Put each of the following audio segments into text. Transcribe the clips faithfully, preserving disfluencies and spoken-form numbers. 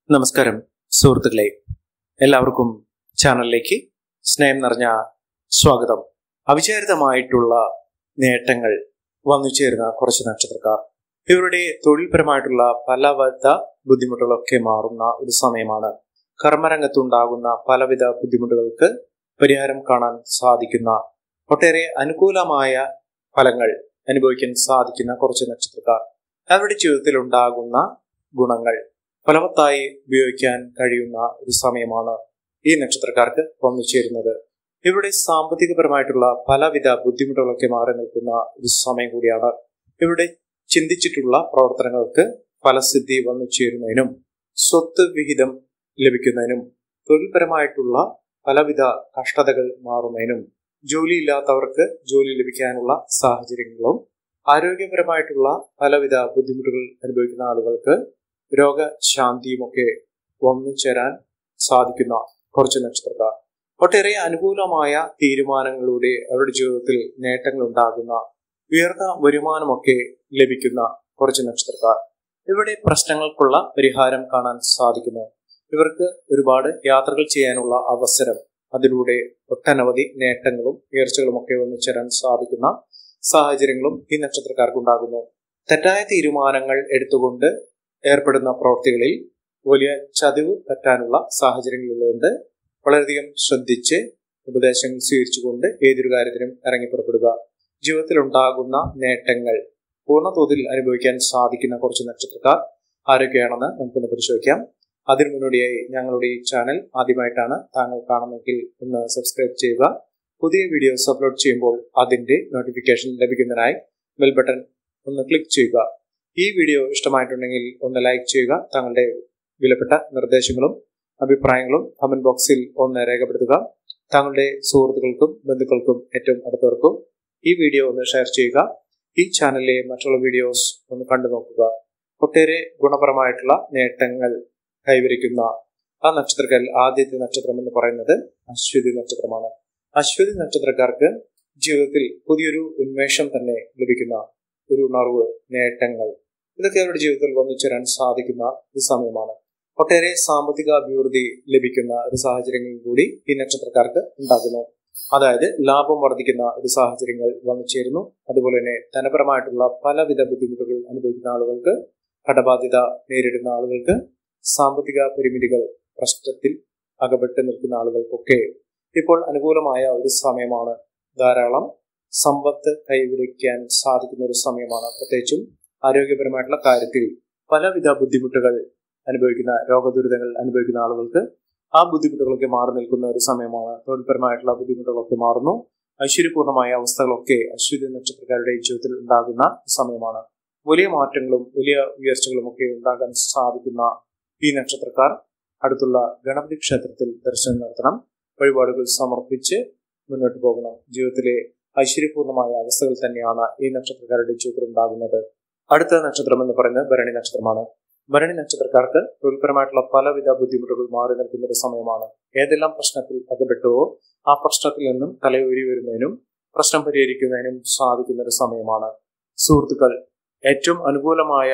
നമസ്കാരം സുഹൃത്തുക്കളെ, എല്ലാവർക്കും ചാനലിലേക്ക് സ്നേഹം നിറഞ്ഞ സ്വാഗതം. അവിചാരിതമായിട്ടുള്ള നേട്ടങ്ങൾ വന്നു ചേരുന്ന കുറച്ച് നക്ഷത്രക്കാർ, ഇവരുടെ തൊഴിൽപരമായിട്ടുള്ള പലവിധ ബുദ്ധിമുട്ടുകളൊക്കെ മാറുന്ന ഒരു സമയമാണ്. കർമ്മരംഗത്തുണ്ടാകുന്ന പലവിധ ബുദ്ധിമുട്ടുകൾക്ക് പരിഹാരം കാണാൻ സാധിക്കുന്ന, ഒട്ടേറെ അനുകൂലമായ ഫലങ്ങൾ അനുഭവിക്കാൻ സാധിക്കുന്ന കുറച്ച് നക്ഷത്രക്കാർ, അവരുടെ ജീവിതത്തിൽ ഉണ്ടാകുന്ന ഗുണങ്ങൾ ഫലവത്തായി ഉപയോഗിക്കാൻ കഴിയുന്ന ഒരു സമയമാണ് ഈ നക്ഷത്രക്കാർക്ക് വന്നു ചേരുന്നത്. ഇവരുടെ സാമ്പത്തികപരമായിട്ടുള്ള പലവിധ ബുദ്ധിമുട്ടുകളൊക്കെ മാറി നിൽക്കുന്ന ഒരു സമയം കൂടിയാണ്. ഇവരുടെ ചിന്തിച്ചിട്ടുള്ള പ്രവർത്തനങ്ങൾക്ക് ഫലസിദ്ധി വന്നു ചേരുന്നതിനും സ്വത്ത് വിഹിതം ലഭിക്കുന്നതിനും തൊഴിൽപരമായിട്ടുള്ള പലവിധ കഷ്ടതകൾ മാറുന്നതിനും ജോലിയില്ലാത്തവർക്ക് ജോലി ലഭിക്കാനുള്ള സാഹചര്യങ്ങളും ആരോഗ്യപരമായിട്ടുള്ള പലവിധ ബുദ്ധിമുട്ടുകൾ അനുഭവിക്കുന്ന ആളുകൾക്ക് രോഗശാന്തിയുമൊക്കെ വന്നു ചേരാൻ സാധിക്കുന്ന കുറച്ച് നക്ഷത്രക്കാർ, ഒട്ടേറെ അനുകൂലമായ തീരുമാനങ്ങളിലൂടെ അവരുടെ ജീവിതത്തിൽ നേട്ടങ്ങൾ ഉണ്ടാകുന്ന, ഉയർന്ന വരുമാനമൊക്കെ ലഭിക്കുന്ന കുറച്ച് നക്ഷത്രക്കാർ, ഇവിടെ പ്രശ്നങ്ങൾക്കുള്ള പരിഹാരം കാണാൻ സാധിക്കുന്നു. ഇവർക്ക് ഒരുപാട് യാത്രകൾ ചെയ്യാനുള്ള അവസരം, അതിലൂടെ ഒട്ടനവധി നേട്ടങ്ങളും ഉയർച്ചകളും ഒക്കെ വന്നു ചേരാൻ സാധിക്കുന്ന സാഹചര്യങ്ങളും ഈ നക്ഷത്രക്കാർക്ക് ഉണ്ടാകുന്നു. തെറ്റായ തീരുമാനങ്ങൾ എടുത്തുകൊണ്ട് ഏർപ്പെടുന്ന പ്രവൃത്തികളിൽ വലിയ ചതിവ് പറ്റാനുള്ള സാഹചര്യങ്ങളുള്ളതുകൊണ്ട് വളരെയധികം ശ്രദ്ധിച്ച് ഉപദേശങ്ങൾ സ്വീകരിച്ചുകൊണ്ട് ഏതൊരു കാര്യത്തിനും ഇറങ്ങി പുറപ്പെടുക. ജീവിതത്തിൽ ഉണ്ടാകുന്ന നേട്ടങ്ങൾ പൂർണ്ണതോതിൽ അനുഭവിക്കാൻ സാധിക്കുന്ന കുറച്ച് നക്ഷത്രക്കാർ ആരൊക്കെയാണെന്ന് നമുക്കൊന്ന് പരിശോധിക്കാം. അതിനു മുന്നോടിയായി ഞങ്ങളുടെ ഈ ചാനൽ ആദ്യമായിട്ടാണ് താങ്കൾ കാണുന്നതെങ്കിൽ ഒന്ന് സബ്സ്ക്രൈബ് ചെയ്യുക. പുതിയ വീഡിയോസ് അപ്ലോഡ് ചെയ്യുമ്പോൾ അതിന്റെ നോട്ടിഫിക്കേഷൻ ലഭിക്കുന്നതിനായി ബെൽ ബട്ടൺ ഒന്ന് ക്ലിക്ക് ചെയ്യുക. ഈ വീഡിയോ ഇഷ്ടമായിട്ടുണ്ടെങ്കിൽ ഒന്ന് ലൈക്ക് ചെയ്യുക. താങ്കളുടെ വിലപ്പെട്ട നിർദ്ദേശങ്ങളും അഭിപ്രായങ്ങളും കമന്റ് ബോക്സിൽ ഒന്ന് രേഖപ്പെടുത്തുക. താങ്കളുടെ സുഹൃത്തുക്കൾക്കും ബന്ധുക്കൾക്കും ഏറ്റവും അടുത്തവർക്കും ഈ വീഡിയോ ഒന്ന് ഷെയർ ചെയ്യുക. ഈ ചാനലിലെ മറ്റുള്ള വീഡിയോസ് ഒന്ന് കണ്ടു നോക്കുക. ഒട്ടേറെ ഗുണപരമായിട്ടുള്ള നേട്ടങ്ങൾ കൈവരിക്കുന്ന ആ നക്ഷത്രക്കാരിൽ ആദ്യത്തെ നക്ഷത്രം എന്ന് പറയുന്നത് അശ്വതി നക്ഷത്രമാണ്. അശ്വതി നക്ഷത്രക്കാർക്ക് ജീവിതത്തിൽ പുതിയൊരു ഉന്മേഷം തന്നെ ലഭിക്കുന്ന ഒരു ഉണർവ്, നേട്ടങ്ങൾ, ഇതൊക്കെ അവരുടെ ജീവിതത്തിൽ വന്നു ചേരാൻ സാധിക്കുന്ന ഒരു സമയമാണ്. ഒട്ടേറെ സാമ്പത്തിക അഭിവൃദ്ധി ലഭിക്കുന്ന ഒരു സാഹചര്യങ്ങൾ കൂടി ഈ നക്ഷത്രക്കാർക്ക് ഉണ്ടാകുന്നു. അതായത് ലാഭം വർദ്ധിക്കുന്ന ഒരു സാഹചര്യങ്ങൾ വന്നു ചേരുന്നു. അതുപോലെ തന്നെ ധനപരമായിട്ടുള്ള പലവിധ ബുദ്ധിമുട്ടുകൾ അനുഭവിക്കുന്ന ആളുകൾക്ക്, കടബാധ്യത നേരിടുന്ന ആളുകൾക്ക്, സാമ്പത്തിക പരിമിതികൾ പ്രശ്നത്തിൽ അകപ്പെട്ട് നിൽക്കുന്ന ആളുകൾക്കൊക്കെ ഇപ്പോൾ അനുകൂലമായ ഒരു സമയമാണ്. ധാരാളം സമ്പത്ത് കൈവരിക്കാൻ സാധിക്കുന്ന ഒരു സമയമാണ്. പ്രത്യേകിച്ചും ആരോഗ്യപരമായിട്ടുള്ള കാര്യത്തിൽ പലവിധ ബുദ്ധിമുട്ടുകൾ അനുഭവിക്കുന്ന, രോഗദുരിതങ്ങൾ അനുഭവിക്കുന്ന ആളുകൾക്ക് ആ ബുദ്ധിമുട്ടുകളൊക്കെ മാറി നിൽക്കുന്ന ഒരു സമയമാണ്. തൊഴിൽപരമായിട്ടുള്ള ബുദ്ധിമുട്ടുകളൊക്കെ മാറുന്നു. ഐശ്വര്യപൂർണമായ അവസ്ഥകളൊക്കെ അശ്വതി നക്ഷത്രക്കാരുടെ ജീവിതത്തിൽ ഉണ്ടാകുന്ന സമയമാണ്. വലിയ മാറ്റങ്ങളും വലിയ ഉയർച്ചകളും ഒക്കെ ഉണ്ടാകാൻ സാധിക്കുന്ന ഈ നക്ഷത്രക്കാർ അടുത്തുള്ള ഗണപതി ക്ഷേത്രത്തിൽ ദർശനം നടത്തണം. വഴിപാടുകൾ സമർപ്പിച്ച് മുന്നോട്ട് പോകണം. ജീവിതത്തിലെ ഐശ്വര്യപൂർണമായ അവസ്ഥകൾ തന്നെയാണ് ഈ നക്ഷത്രക്കാരുടെ ജീവിതത്തിൽ ഉണ്ടാകുന്നത്. അടുത്ത നക്ഷത്രം എന്ന് പറയുന്നത് ഭരണി നക്ഷത്രമാണ്. ഭരണി നക്ഷത്രക്കാർക്ക് തൊഴിൽപരമായിട്ടുള്ള പലവിധ ബുദ്ധിമുട്ടുകൾ മാറി നിൽക്കുന്ന ഒരു സമയമാണ്. ഏതെല്ലാം പ്രശ്നത്തിൽ അകപ്പെട്ടുവോ ആ പ്രശ്നത്തിൽ നിന്നും തലയൂരി വരുന്നതിനും പ്രശ്നം പരിഹരിക്കുന്നതിനും സാധിക്കുന്ന ഒരു സമയമാണ്. സുഹൃത്തുക്കൾ ഏറ്റവും അനുകൂലമായ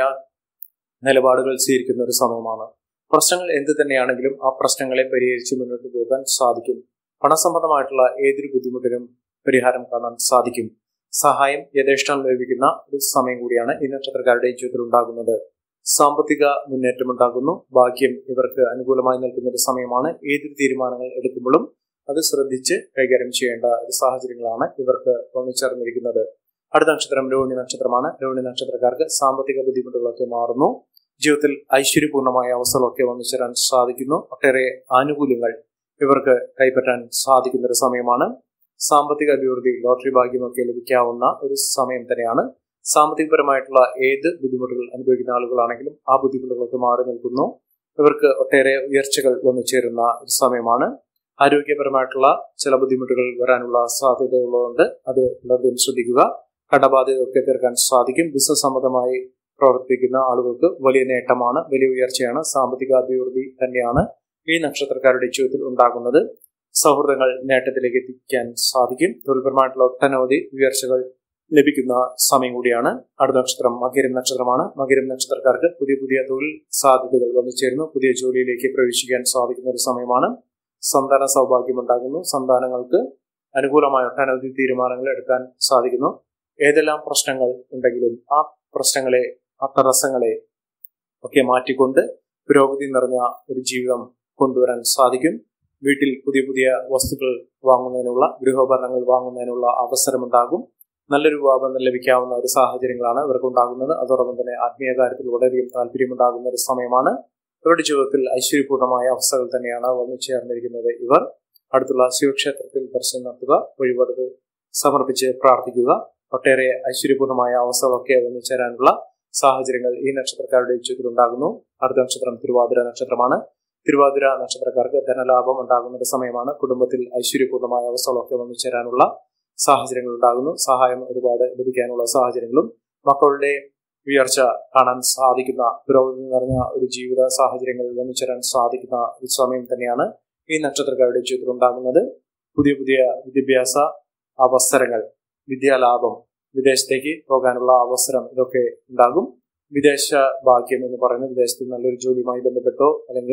നിലപാടുകൾ സ്വീകരിക്കുന്ന ഒരു സമയമാണ്. പ്രശ്നങ്ങൾ എന്ത് തന്നെയാണെങ്കിലും ആ പ്രശ്നങ്ങളെ പരിഹരിച്ച് മുന്നോട്ട് പോകാൻ സാധിക്കും. പണസംബന്ധമായിട്ടുള്ള ഏതൊരു ബുദ്ധിമുട്ടിനും പരിഹാരം കാണാൻ സാധിക്കും. സഹായം യഥേഷ്ടം ലഭിക്കുന്ന ഒരു സമയം കൂടിയാണ് ഈ നക്ഷത്രക്കാരുടെ ജീവിതത്തിൽ ഉണ്ടാകുന്നത്. സാമ്പത്തിക മുന്നേറ്റം ഉണ്ടാകുന്നു. ഭാഗ്യം ഇവർക്ക് അനുകൂലമായി നിൽക്കുന്ന ഒരു സമയമാണ്. ഏതൊരു തീരുമാനങ്ങൾ എടുക്കുമ്പോഴും അത് ശ്രദ്ധിച്ച് കൈകാര്യം ചെയ്യേണ്ട ഒരു സാഹചര്യങ്ങളാണ് ഇവർക്ക് വന്നു ചേർന്നിരിക്കുന്നത്. അടുത്ത നക്ഷത്രം രോഹിണി നക്ഷത്രമാണ്. രോഹിണി നക്ഷത്രക്കാർക്ക് സാമ്പത്തിക ബുദ്ധിമുട്ടുകളൊക്കെ മാറുന്നു. ജീവിതത്തിൽ ഐശ്വര്യപൂർണമായ അവസ്ഥകളൊക്കെ വന്നു ചേരാൻ സാധിക്കുന്നു. ഒട്ടേറെ ആനുകൂല്യങ്ങൾ ഇവർക്ക് കൈപ്പറ്റാൻ സാധിക്കുന്ന ഒരു സമയമാണ്. സാമ്പത്തിക അഭിവൃദ്ധി, ലോട്ടറി ഭാഗ്യമൊക്കെ ലഭിക്കാവുന്ന ഒരു സമയം തന്നെയാണ്. സാമ്പത്തികപരമായിട്ടുള്ള ഏത് ബുദ്ധിമുട്ടുകൾ അനുഭവിക്കുന്ന ആളുകളാണെങ്കിലും ആ ബുദ്ധിമുട്ടുകളൊക്കെ മാറി നിൽക്കുന്നു. ഇവർക്ക് ഒട്ടേറെ ഉയർച്ചകൾ വന്നു ചേരുന്ന ഒരു സമയമാണ്. ആരോഗ്യപരമായിട്ടുള്ള ചില ബുദ്ധിമുട്ടുകൾ വരാനുള്ള സാധ്യതയുള്ളതുകൊണ്ട് അത് വളരെയധികം ശ്രദ്ധിക്കുക. കടബാധ്യതയൊക്കെ തീർക്കാൻ സാധിക്കും. ബിസിനസ് സംബന്ധമായി പ്രവർത്തിക്കുന്ന ആളുകൾക്ക് വലിയ നേട്ടമാണ്, വലിയ ഉയർച്ചയാണ്. സാമ്പത്തിക അഭിവൃദ്ധി തന്നെയാണ് ഈ നക്ഷത്രക്കാരുടെ ജീവിതത്തിൽ ഉണ്ടാകുന്നത്. സൗഹൃദങ്ങൾ നേട്ടത്തിലേക്ക് എത്തിക്കാൻ സാധിക്കും. തൊഴിൽപരമായിട്ടുള്ള ഒട്ടനവധി ഉയർച്ചകൾ ലഭിക്കുന്ന സമയം കൂടിയാണ്. അടുത്ത നക്ഷത്രം മകരം നക്ഷത്രമാണ്. മകരം നക്ഷത്രക്കാർക്ക് പുതിയ പുതിയ തൊഴിൽ സാധ്യതകൾ വന്നു ചേരുന്നു. പുതിയ ജോലിയിലേക്ക് പ്രവേശിക്കാൻ സാധിക്കുന്ന ഒരു സമയമാണ്. സന്താന സൗഭാഗ്യം ഉണ്ടാകുന്നു. സന്താനങ്ങൾക്ക് അനുകൂലമായ ഒട്ടനവധി തീരുമാനങ്ങൾ എടുക്കാൻ സാധിക്കുന്നു. ഏതെല്ലാം പ്രശ്നങ്ങൾ ഉണ്ടെങ്കിലും ആ പ്രശ്നങ്ങളെ ആ തടസ്സങ്ങളെ ഒക്കെ മാറ്റിക്കൊണ്ട് പുരോഗതി നിറഞ്ഞ ഒരു ജീവിതം കൊണ്ടുവരാൻ സാധിക്കും. വീട്ടിൽ പുതിയ പുതിയ വസ്തുക്കൾ വാങ്ങുന്നതിനുള്ള, ഗൃഹോപകരണങ്ങൾ വാങ്ങുന്നതിനുള്ള അവസരമുണ്ടാകും. നല്ലൊരു വിവാഹബന്ധം ലഭിക്കാവുന്ന ഒരു സാഹചര്യങ്ങളാണ് ഇവർക്കുണ്ടാകുന്നത്. അതോടൊപ്പം തന്നെ ആത്മീയ കാര്യത്തിൽ വളരെയധികം താല്പര്യമുണ്ടാകുന്ന ഒരു സമയമാണ്. ഇവരുടെ ജീവിതത്തിൽ ഐശ്വര്യപൂർണമായ അവസ്ഥകൾ തന്നെയാണ് വന്നു ചേർന്നിരിക്കുന്നത്. ഇവർ അടുത്തുള്ള ശിവക്ഷേത്രത്തിൽ ദർശനം നടത്തുക, വഴിപാടുകൾ സമർപ്പിച്ച് പ്രാർത്ഥിക്കുക. ഒട്ടേറെ ഐശ്വര്യപൂർണമായ അവസ്ഥകളൊക്കെ വന്നു ചേരാനുള്ള സാഹചര്യങ്ങൾ ഈ നക്ഷത്രക്കാരുടെ ജീവിതത്തിൽ ഉണ്ടാകുന്നു. അടുത്ത നക്ഷത്രം തിരുവാതിര നക്ഷത്രമാണ്. തിരുവാതിര നക്ഷത്രക്കാർക്ക് ധനലാഭം ഉണ്ടാകുന്ന ഒരു സമയമാണ്. കുടുംബത്തിൽ ഐശ്വര്യപൂർണമായ അവസ്ഥകളൊക്കെ വന്നു ചേരാനുള്ള സാഹചര്യങ്ങൾ ഉണ്ടാകുന്നു. സഹായം ഒരുപാട് ലഭിക്കാനുള്ള സാഹചര്യങ്ങളും മക്കളുടെ ഉയർച്ച കാണാൻ സാധിക്കുന്ന, പുരോഗതി നിറഞ്ഞ ഒരു ജീവിത സാഹചര്യങ്ങളിൽ വന്നു ചേരാൻ സാധിക്കുന്ന ഒരു സമയം തന്നെയാണ് ഈ നക്ഷത്രക്കാരുടെ ജീവിതത്തിൽ ഉണ്ടാകുന്നത്. പുതിയ പുതിയ വിദ്യാഭ്യാസ അവസരങ്ങൾ, വിദ്യാലാഭം, വിദേശത്തേക്ക് പോകാനുള്ള അവസരം ഇതൊക്കെ ഉണ്ടാകും. വിദേശ ഭാഗ്യം എന്ന് പറയുന്നത് വിദേശത്ത് നല്ലൊരു ജോലിയുമായി ബന്ധപ്പെട്ടോ അല്ലെങ്കിൽ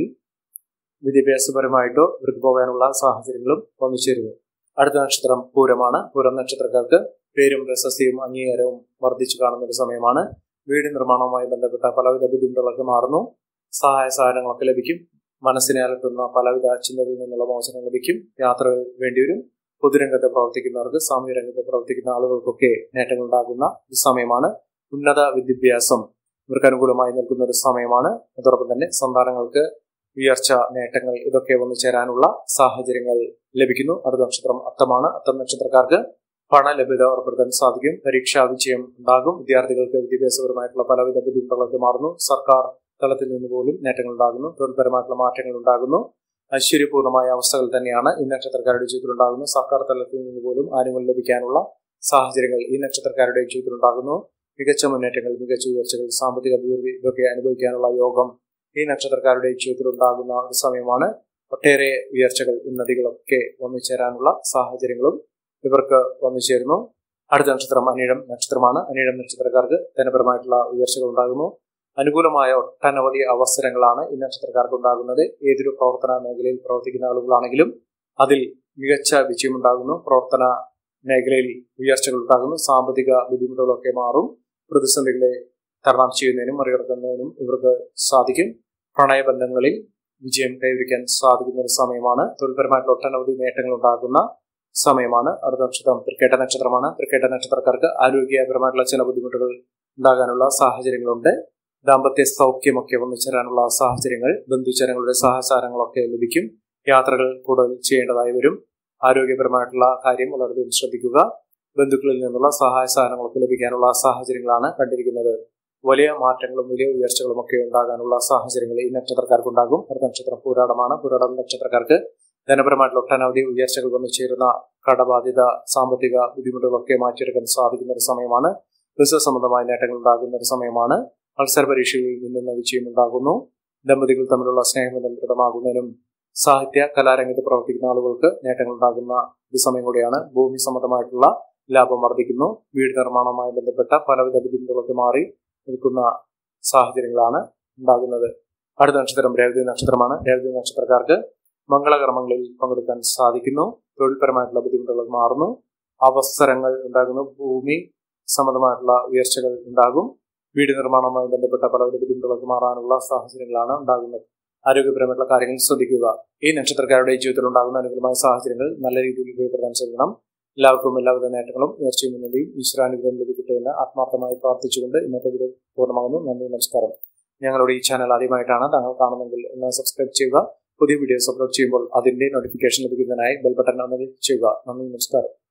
വിദ്യാഭ്യാസപരമായിട്ടോ ഇവർക്ക് പോകാനുള്ള സാഹചര്യങ്ങളും വന്നു ചേരുന്നു. അടുത്ത നക്ഷത്രം പൂരമാണ്. പൂരം നക്ഷത്രക്കാർക്ക് പേരും പ്രശസ്തിയും അംഗീകാരവും വർദ്ധിച്ചു കാണുന്ന ഒരു സമയമാണ്. വീട് നിർമ്മാണവുമായി ബന്ധപ്പെട്ട പലവിധ ബുദ്ധിമുട്ടുകളൊക്കെ മാറുന്നു. സഹായ സഹകരണങ്ങളൊക്കെ ലഭിക്കും. മനസ്സിനെ അലട്ടുന്ന പലവിധ ചിന്തകളിൽ നിന്നുള്ള മോചനം ലഭിക്കും. യാത്രകൾ വേണ്ടിവരും. പൊതുരംഗത്ത് പ്രവർത്തിക്കുന്നവർക്ക്, സാമൂഹ്യ രംഗത്ത് പ്രവർത്തിക്കുന്ന ആളുകൾക്കൊക്കെ നേട്ടങ്ങൾ ഉണ്ടാകുന്ന ഒരു സമയമാണ്. ഉന്നത വിദ്യാഭ്യാസം ഇവർക്ക് അനുകൂലമായി നിൽക്കുന്ന ഒരു സമയമാണ്. അതോടൊപ്പം തന്നെ സന്താനങ്ങൾക്ക് ഉയർച്ച, നേട്ടങ്ങൾ ഇതൊക്കെ വന്നു ചേരാനുള്ള സാഹചര്യങ്ങൾ ലഭിക്കുന്നു. അടുത്ത നക്ഷത്രം അത്തമാണ്. അത്തം നക്ഷത്രക്കാർക്ക് പണലഭ്യത ഉറപ്പെടുത്താൻ സാധിക്കും. പരീക്ഷാ വിജയം ഉണ്ടാകും. വിദ്യാർത്ഥികൾക്ക് വിദ്യാഭ്യാസപരമായിട്ടുള്ള പലവിധ ബുദ്ധിമുട്ടുകളൊക്കെ മാറുന്നു. സർക്കാർ തലത്തിൽ നിന്ന് പോലും നേട്ടങ്ങൾ ഉണ്ടാകുന്നു. തൊഴിൽപരമായിട്ടുള്ള മാറ്റങ്ങൾ ഉണ്ടാകുന്നു. ഐശ്വര്യപൂർണമായ അവസ്ഥകൾ തന്നെയാണ് ഈ നക്ഷത്രക്കാരുടെ ജീവിതത്തിൽ ഉണ്ടാകുന്നു. സർക്കാർ തലത്തിൽ നിന്ന് പോലും ആനുകൂല്യം ലഭിക്കാനുള്ള സാഹചര്യങ്ങൾ ഈ നക്ഷത്രക്കാരുടെ ജീവിതത്തിൽ ഉണ്ടാകുന്നു. മികച്ച മുന്നേറ്റങ്ങൾ, മികച്ച ഉയർച്ചകൾ, സാമ്പത്തിക അഭിവൃദ്ധി ഇതൊക്കെ അനുഭവിക്കാനുള്ള യോഗം ഈ നക്ഷത്രക്കാരുടെ ജീവിതത്തിൽ ഉണ്ടാകുന്ന ഒരു സമയമാണ്. ഒട്ടേറെ ഉയർച്ചകൾ, ഉന്നതികളൊക്കെ വന്നു ചേരാനുള്ള സാഹചര്യങ്ങളും ഇവർക്ക് വന്നു ചേരുന്നു. അടുത്ത നക്ഷത്രം അനിഴം നക്ഷത്രമാണ്. അനിഴം നക്ഷത്രക്കാർക്ക് ധനപരമായിട്ടുള്ള ഉയർച്ചകൾ ഉണ്ടാകുന്നു. അനുകൂലമായ ഒട്ടനവധി അവസരങ്ങളാണ് ഈ നക്ഷത്രക്കാർക്ക് ഉണ്ടാകുന്നത്. ഏതൊരു പ്രവർത്തന മേഖലയിൽ പ്രവർത്തിക്കുന്ന ആളുകളാണെങ്കിലും അതിൽ മികച്ച വിജയമുണ്ടാകുന്നു. പ്രവർത്തന മേഖലയിൽ ഉയർച്ചകൾ ഉണ്ടാകുന്നു. സാമ്പത്തിക ബുദ്ധിമുട്ടുകളൊക്കെ മാറും. പ്രതിസന്ധികളെ തരണം ചെയ്യുന്നതിനും മറികടക്കുന്നതിനും ഇവർക്ക് സാധിക്കും. പ്രണയബന്ധങ്ങളിൽ വിജയം കൈവരിക്കാൻ സാധിക്കുന്ന ഒരു സമയമാണ്. തൊഴിൽപരമായിട്ടുള്ള ഒട്ടനവധി നേട്ടങ്ങൾ ഉണ്ടാകുന്ന സമയമാണ്. അടുത്ത നക്ഷത്രം തൃക്കേട്ട നക്ഷത്രമാണ്. തൃക്കേട്ട നക്ഷത്രക്കാർക്ക് ആരോഗ്യപരമായിട്ടുള്ള ചില ബുദ്ധിമുട്ടുകൾ ഉണ്ടാകാനുള്ള സാഹചര്യങ്ങളുണ്ട്. ദാമ്പത്യ സൗഖ്യമൊക്കെ വന്നു ചേരാനുള്ള സാഹചര്യങ്ങൾ, ബന്ധുജനങ്ങളുടെ സഹചാരങ്ങളൊക്കെ ലഭിക്കും. യാത്രകൾ കൂടുതൽ ചെയ്യേണ്ടതായി വരും. ആരോഗ്യപരമായിട്ടുള്ള കാര്യം വളരെയധികം ശ്രദ്ധിക്കുക. ബന്ധുക്കളിൽ നിന്നുള്ള സഹായ സഹകരണങ്ങളൊക്കെ ലഭിക്കാനുള്ള സാഹചര്യങ്ങളാണ് കണ്ടിരിക്കുന്നത്. വലിയ മാറ്റങ്ങളും വലിയ ഉയർച്ചകളും ഒക്കെ ഉണ്ടാകാനുള്ള സാഹചര്യങ്ങൾ ഈ നക്ഷത്രക്കാർക്ക് ഉണ്ടാകും. അടുത്ത നക്ഷത്രം പൂരാടമാണ്. പൂരാടം നക്ഷത്രക്കാർക്ക് ധനപരമായിട്ടുള്ള ഒട്ടനവധി ഉയർച്ചകൾ വന്നു ചേരുന്ന, കടബാധ്യത, സാമ്പത്തിക ബുദ്ധിമുട്ടുകളൊക്കെ മാറ്റിയെടുക്കാൻ സാധിക്കുന്ന ഒരു സമയമാണ്. ബിസിനസ് സംബന്ധമായ നേട്ടങ്ങൾ ഉണ്ടാകുന്ന ഒരു സമയമാണ്. മത്സര പരീക്ഷകളിൽ നിന്നുള്ള വിജയം ഉണ്ടാകുന്നു. ദമ്പതികൾ തമ്മിലുള്ള സ്നേഹബന്ധം ദൃഢമാകുന്നതിനും സാഹിത്യ കലാരംഗത്ത് പ്രവർത്തിക്കുന്ന ആളുകൾക്ക് നേട്ടങ്ങൾ ഉണ്ടാകുന്ന ഒരു സമയം കൂടിയാണ്. ഭൂമി സംബന്ധമായിട്ടുള്ള ലാഭം വർദ്ധിക്കുന്നു. വീട് നിർമ്മാണവുമായി ബന്ധപ്പെട്ട പലവിധ ബുദ്ധിമുട്ടുകളൊക്കെ മാറി നിൽക്കുന്ന സാഹചര്യങ്ങളാണ് ഉണ്ടാകുന്നത്. അടുത്ത നക്ഷത്രം രേവതി നക്ഷത്രമാണ്. രേവതി നക്ഷത്രക്കാർക്ക് മംഗളകർമ്മങ്ങളിൽ പങ്കെടുക്കാൻ സാധിക്കുന്നു. തൊഴിൽപരമായിട്ടുള്ള ബുദ്ധിമുട്ടുകൾ മാറുന്നു. അവസരങ്ങൾ ഉണ്ടാകുന്നു. ഭൂമി സംബന്ധമായിട്ടുള്ള ഉയർച്ചകൾ ഉണ്ടാകും. വീട് നിർമ്മാണവുമായി ബന്ധപ്പെട്ട പലവിധ ബുദ്ധിമുട്ടുകളൊക്കെ മാറാനുള്ള സാഹചര്യങ്ങളാണ് ഉണ്ടാകുന്നത്. ആരോഗ്യപരമായിട്ടുള്ള കാര്യങ്ങൾ ശ്രദ്ധിക്കുക. ഈ നക്ഷത്രക്കാരുടെ ജീവിതത്തിൽ ഉണ്ടാകുന്ന അനുകൂലമായ സാഹചര്യങ്ങൾ നല്ല രീതിയിൽ ഉപയോഗപ്പെടുത്താൻ ശ്രമിക്കണം. എല്ലാവർക്കും എല്ലാവിധ നേട്ടങ്ങളും ഉയർച്ചയും ഉന്നതിയും ഈശ്വരാനുഗ്രഹം ലഭിക്കട്ടെ എന്ന് ആത്മാർത്ഥമായി പ്രാർത്ഥിച്ചുകൊണ്ട് ഇന്നത്തെ വീഡിയോ പൂർണ്ണമാകുന്നു. നന്ദി, നമസ്കാരം. ഞങ്ങളുടെ ഈ ചാനൽ ആദ്യമായിട്ടാണ് താങ്കൾ കാണുന്നതെങ്കിൽ ഒന്ന് സബ്സ്ക്രൈബ് ചെയ്യുക. പുതിയ വീഡിയോസ് അപ്ലോഡ് ചെയ്യുമ്പോൾ അതിന്റെ നോട്ടിഫിക്കേഷൻ ലഭിക്കുന്നതിനായി ബെൽ ബട്ടൺ ഒന്ന് ക്ലിക്ക് ചെയ്യുക. നന്ദി, നമസ്കാരം.